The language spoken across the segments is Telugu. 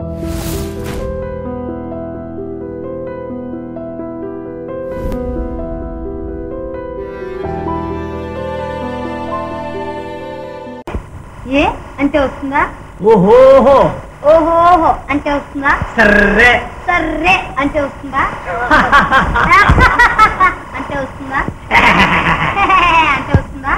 ఏ అంటే వస్తుందా? ఓహోహో ఓహోహో అంటే వస్తుందా? సర్రే సర్రే అంటే వస్తుందా? అంటే వస్తుందా? అంటే వస్తుందా?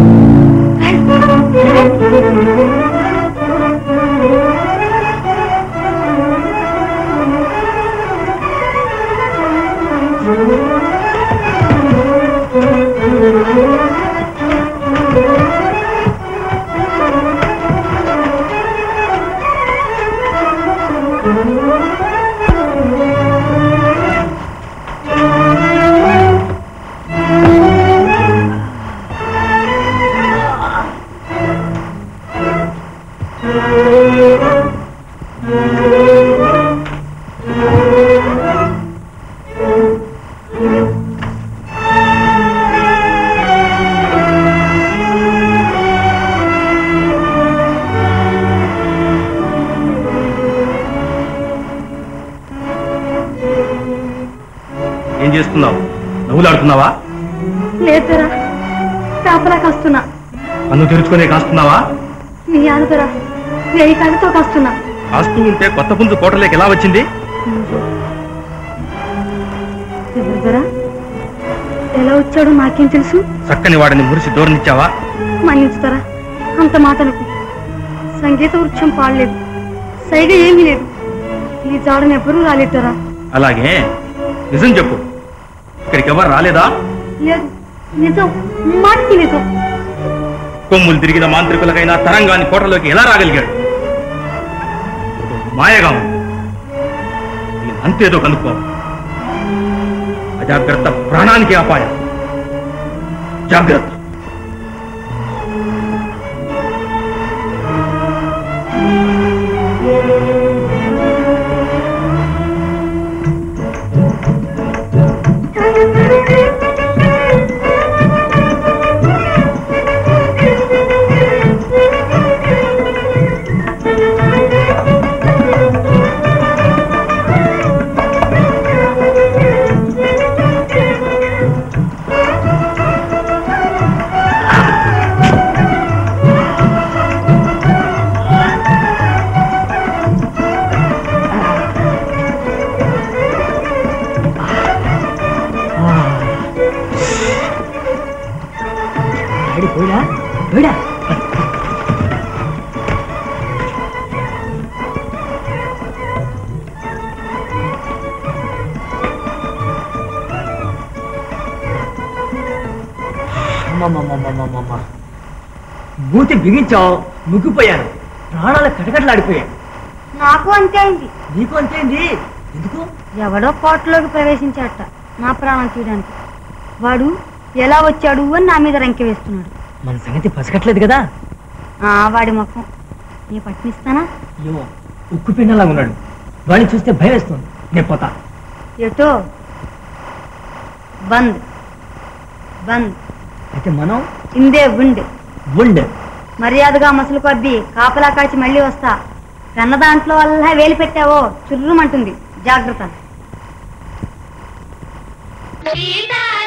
ఏం చేస్తున్నావు? నవ్వులాడుతున్నావా? లేదురా, కాపలా కాస్తున్నా. కన్ను తెరుచుకునే కాస్తున్నావా? మీ ఆనుదరా, వేయి కళ్ళతో కాస్తున్నా. కాస్తూ ఉంటే కొత్త పుంజు కోటలోకి ఎలా వచ్చింది? ఎవరుదరా, ఎలా వచ్చాడో నాకేం తెలుసు? చక్కని వాడిని మురిసి దూరనిచ్చావా? మన్నించుతారా, అంత మాటలకు. సంగీత వృక్షం పాడలేదు, సైగ ఏమీ లేదు. ఈ జాడను ఎవ్వరూ రాలేదరా. అలాగే నిజం చెప్పు, ఇక్కడికి ఎవరు రాలేదా? లేదు, నిజం, మాటికి నిజం. కొమ్ములు తిరిగిన మాంత్రికులకైనా తరంగాని కోటలోకి ఎలా రాగలిగాడు? మాయగా ఉంది. దీని అంతేదో కనుక్కో. అజాగ్రత్త ప్రాణానికి అపాయం. జాగ్రత్త. మూతి బిగించావు, ముగ్గిపోయాను. ప్రాణాలు కటకటలాడిపోయాయి. నాకు అంతే అయింది. నీకు అంతేంది? ఎందుకు? ఎవడో కోటలోకి ప్రవేశించాట నా ప్రాణం తీయడానికి. వాడు ఎలా వచ్చాడు అని నా మీద రంకె వేస్తున్నాడు. మన సంగతి పసకట్లేదు కదా. వాడి ముఖం నీ పట్టినిస్తానా? అయ్యో, ఉక్కు పిండలా ఉన్నాడు. వాడిని చూస్తే భయం వేస్తుంది. నేను పోతా. ఎటో బంద్ బంద్. అయితే మనం ఇందే ఉండ్ ఉండ్. మర్యాదగా మసలు కొద్దీ కాపలా కాచి మళ్ళీ వస్తా. కన్న దాంట్లో వల్ల వేలు పెట్టావో చుర్రుమంటుంది. జాగ్రత్త.